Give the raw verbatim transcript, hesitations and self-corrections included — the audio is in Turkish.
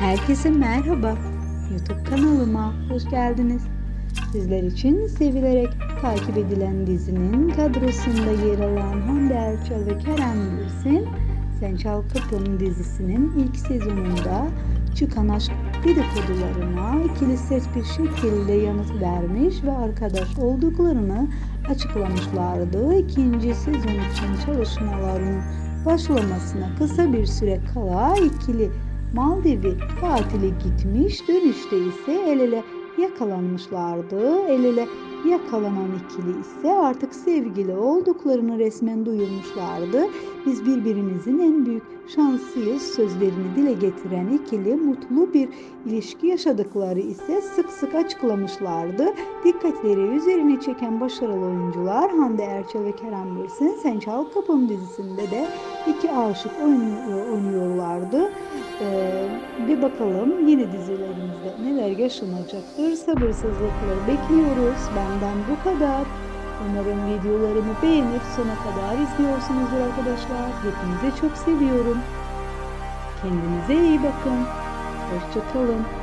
Herkese merhaba. YouTube kanalıma hoş geldiniz. Sizler için sevilerek takip edilen dizinin kadrosunda yer alan Hande Erçel ve Kerem Bürsin, Sen Çal Kapım dizisinin ilk sezonunda çıkan aşk dedikodularına ikili sert bir şekilde yanıt vermiş ve arkadaş olduklarını açıklamışlardı. İkinci sezon için çalışmaların başlamasına kısa bir süre kala ikili Maldiv'i tatile gitmiş, dönüşte ise el ele yakalanmışlardı. El ele yakalanan ikili ise artık sevgili olduklarını resmen duyurmuşlardı. Biz birbirimizin en büyük şansıyız sözlerini dile getiren ikili mutlu bir ilişki yaşadıkları ise sık sık açıklamışlardı. Dikkatleri üzerine çeken başarılı oyuncular Hande Erçel ve Kerem Bürsin, Sen Çal Kapım dizisinde de iki aşık oynuyorlardı. Ee, bir bakalım yeni dizilerimizde neler yaşanacaktır. Sabırsızlıkla bekliyoruz. Benden bu kadar. Umarım videolarımı beğenip sona kadar izliyorsunuzdur arkadaşlar. Hepinizi çok seviyorum. Kendinize iyi bakın. Hoşça kalın.